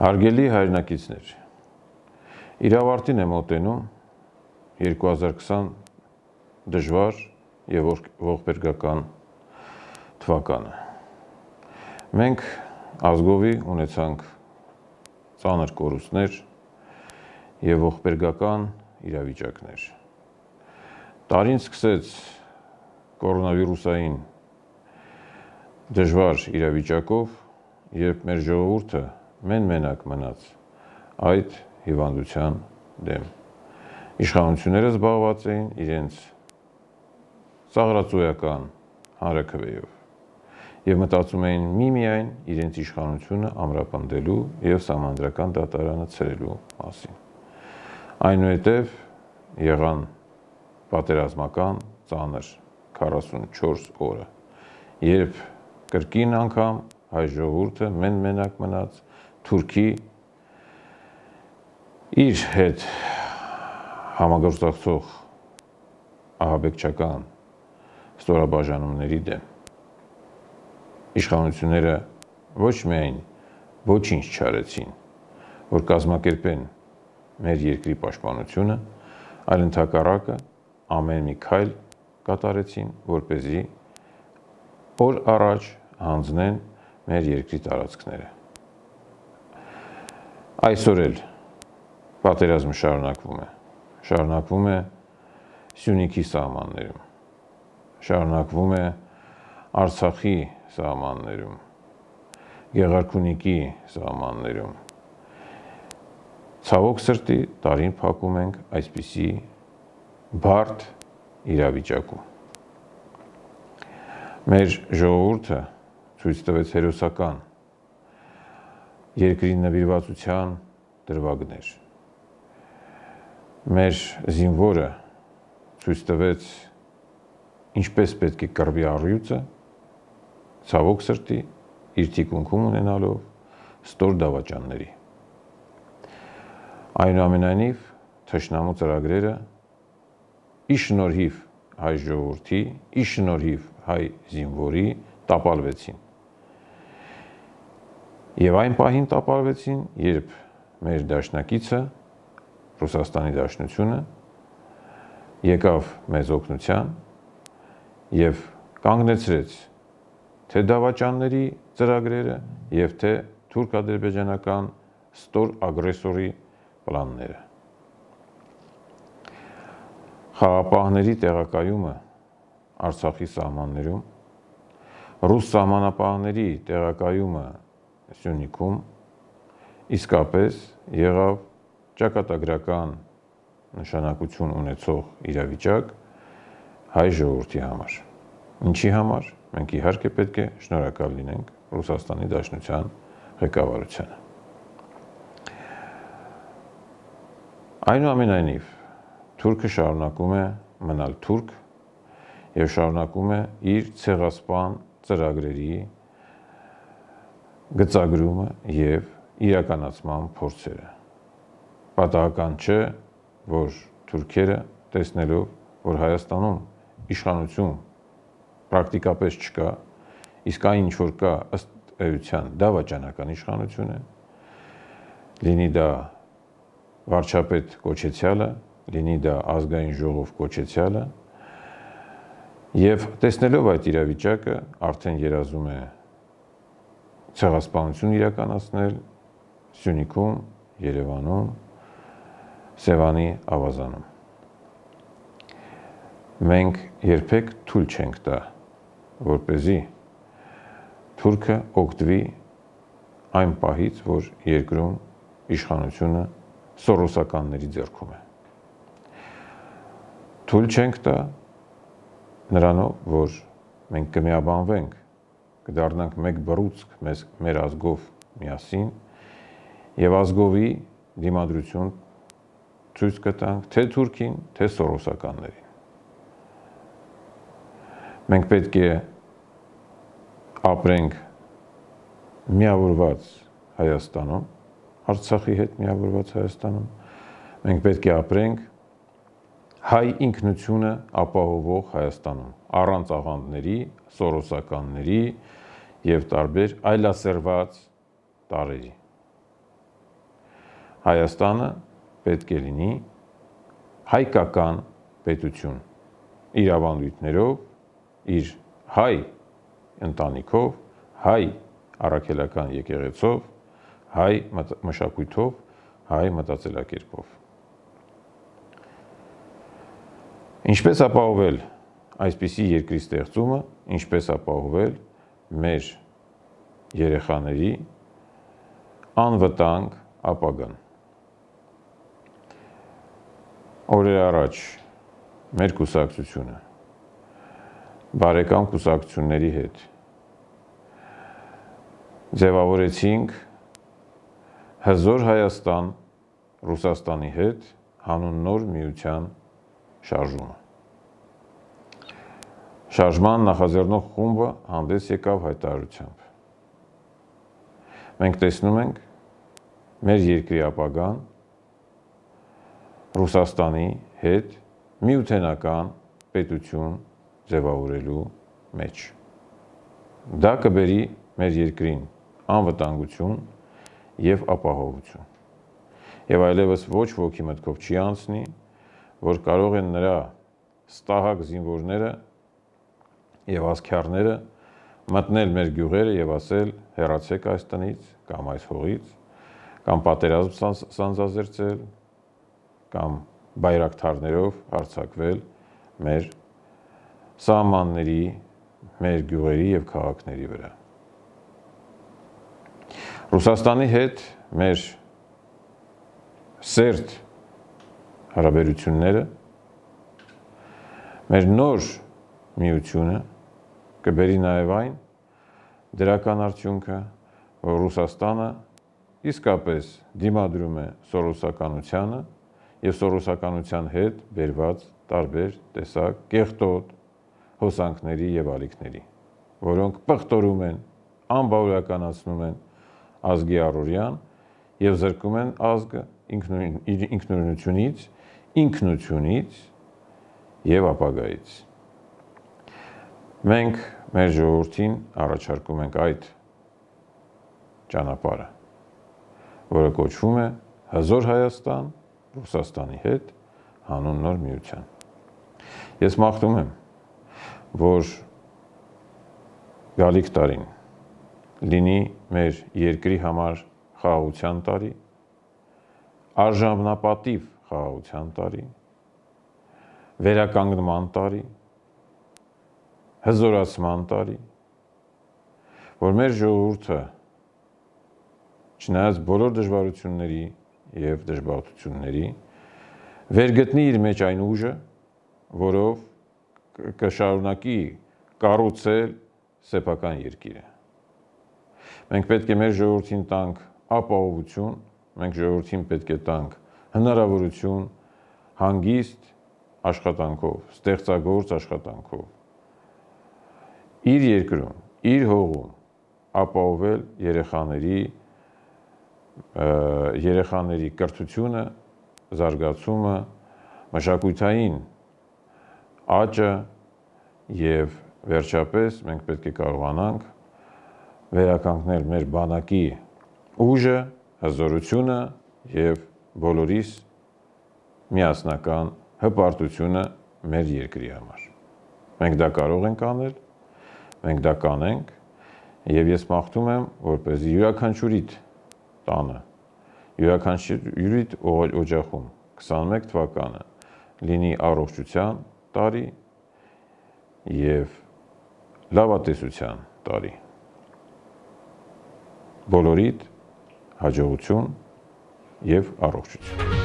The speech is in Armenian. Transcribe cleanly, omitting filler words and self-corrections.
Հարգելի հայրենակիցներ, իր ավարտին է մոտենում 2020 դժվար և ողբերգական թվականը։ Մենք ազգովի ունեցանք ծանր կորուստներ և ողբերգական իրավիճակներ։ Տարին սկսեց կորոնավիրուսային դժվար իրավիճակով, երբ մեր ժողովուրդը մեն-մենակ մնաց այդ հիվանդության դեմ։ Իշխանությունները զբաղված էին իրենց ծաղրածոյական հանրաքվեով և մտածում էին միմիայն իրենց իշխանությունը ամրապնդելու և սահմանադրական դատարանը ցրելու մասին։ Այնուհետև եղան պատերազմական ծանր 44 օրը, երբ կրկին անգամ հայ ժողովուրդը մեն-մենակ մնաց Թուրքի իր հետ համագործակցող ահաբեկչական ստորաբաժանումների դեմ։ Իշխանությունները ոչ միայն ոչինչ չարեցին, որ կազմակերպեն մեր երկրի պաշտպանությունը, այլ ընդհակառակը ամեն մի քայլ կատարեցին, որպեսզի օր առաջ հանձնեն մեր երկրի տարածքները։ Այսօր էլ պատերազմը շարունակվում է Սյունիքի սահմաններում, շարունակվում է Արցախի սահմաններում, Գեղարքունիքի սահմաններում։ Ցավոք սրտի տարին փակում ենք այսպիսի բարդ իրավիճակում։ Մեր ժողովուրդը ցույց տվեց հերոսական երկրի նվիրվածության դրվագներ։ Մեր զինվորը ցույց տվեց ինչպես պետք է կռվի առյուծը, ցավոք սրտի իր թիկունքում ունենալով ստոր դավաճանների։ Այնուամենայնիվ թշնամու ծրագրերը ի շնորհիվ հայ ժողովրդի, ի շնորհիվ հայ զինվորի տապալվեցին։ Եվ այն պահին տապալվեցին, երբ մեր դաշնակիցը, Ռուսաստանի Դաշնությունը, եկավ մեզ օգնության և կանգնեցրեց թե դավաճանների ծրագրերը և թե թուրք-ադրբեջանական ստոր ագրեսորի պլանները։ Խաղապահների տեղակայումը Արցախի սահմաններում, ռուս սահմանապահների տեղակայումը Սյունիքում իսկապես եղավ ճակատագրական նշանակություն ունեցող իրավիճակ հայ ժողովրդի համար։ Ինչի համար, մենք իհարկե պետք է շնորհակալ լինենք Ռուսաստանի Դաշնության ղեկավարությանը։ Այնուամենայնիվ, թուրքը շարունակում է մնալ թուրք և շարունակում է իր ցեղասպան ծրագրերի գծագրումը և իրականացման փորձերը։ Պատահական չէ, որ թուրքերը տեսնելով, որ Հայաստանում իշխանություն պրակտիկապես չկա, իսկ այն ինչ որ կա ըստ էության դավաճանական իշխանություն է, լինի դա վարչապետ կոչեցյալը, լինի դա ազգային ժողով կոչեցյալը, և տեսնելով այդ իրավիճակը արդեն երազում է ցեղասպանություն իրականացնել Սյունիքում, Երևանում, Սևանի ավազանում։ Մենք երբեք թույլ չենք տա, որպեսզի թուրքը օգտվի այն պահից, որ երկրում իշխանությունը սորոսականների ձեռքում է։ Թույլ չենք տա նրանով, որ մենք կմիաբանվենք, կդառնանք մեկ բռունցք մեր ազգով միասին և ազգովի դիմադրություն ցույց կտանք թե թուրքին, թե սորոսականներին։ Մենք պետք է ապրենք միավորված Հայաստանում, Արցախի հետ միավորված Հայաստանում, մենք պետք է ապրենք հայ ինքնությունը ապահովող Հայաստանում, առանց աղանդների, սորոսականների և տարբեր այլասերված տարրերի։ Հայաստանը պետք է լինի հայկական պետություն, իր ավանդույթներով, իր հայ ընտանիքով, հայ առաքելական եկեղեցով, հայ մշակույթով, հայ մտածելակերպով։ Ինչպես ապահովել այսպիսի երկրի ստեղծումը, ինչպես ապահովել մեր երեխաների անվտանգ ապագան։ Օրեր առաջ մեր կուսակցությունը բարեկամ կուսակցությունների հետ ձևավորեցինք Հզոր Հայաստան Ռուսաստանի հետ հանուն նոր միության շարժումը։ Շարժման նախաձեռնող խումբը հանդես եկավ հայտարարությամբ։ Մենք տեսնում ենք մեր երկրի ապագան Ռուսաստանի հետ միութենական պետություն ձևավորելու մեջ։ Դա կբերի մեր երկրին անվտանգություն և ապահովություն։ Եվ այլևս ոչ ոքի մտքով չի անցնի, որ կարող են նրա ստահակ զինվորները և ասքյարները մտնել մեր գյուղերը և ասել հեռացեք այս տնից կամ այս հողից, կամ պատերազմ սանձազերծել, կամ բայրակթարներով հարձակվել մեր սահմանների, մեր գյուղերի և քաղաքների վրա։ Ռուսաստանի հետ մեր սերտ հարաբերությունները, մեր նոր միությունը կբերի նաև այն դրական արդյունքը, որ Ռուսաստանը իսկապես դիմադրում է սորոսականությանը և սորոսականության հետ բերված տարբեր տեսակ կեղտոտ հոսանքների և ալիքների, որոնք պղտորում են, անբարոյականացնում են ազգի առօրյան և զրկում են ազգը ինքնությունից և ապագայից։ Մենք մեր ժողովրդին առաջարկում ենք այդ ճանապարհը, որը կոչվում է Հզոր Հայաստան Ռուսաստանի հետ հանուն նոր միության։ Ես մաղթում եմ, որ գալիք տարին լինի մեր երկրի համար խաղաղության տարի, արժանապատիվ խաղաղության տարի, վերականգնման տարի, հզորացման տարի, որ մեր ժողովուրդը չնայած բոլոր դժվարությունների և դժբախտությունների, վերգտնի իր մեջ այն ուժը, որով կշարունակի կառուցել սեփական երկիրը։ Մենք պետք է մեր ժողովրդին տանք ապահովություն, մենք ժողովրդին պետք է տանք հնարավորություն հանգիստ աշխատանքով, ստեղծագործ աշխատանքով, իր երկրում, իր հողում ապահովել երեխաների կրթությունը, զարգացումը, մշակութային աճը և վերջապես մենք պետք է կարողանանք վերականգնել մեր բանակի ուժը, հզորությունը և բոլորիս միասնական հպարտությունը մեր երկրի համար։ Մենք դա կարող ենք անել, մենք դա կանենք և ես մաղթում եմ, որպեսզի յուրաքանչյուրիդ տանը, յուրաքանչյուրիդ օջախում 21 թվականը լինի առողջության տարի և լավատեսության տարի։ Բոլորիդ հաջողություն և առողջություն։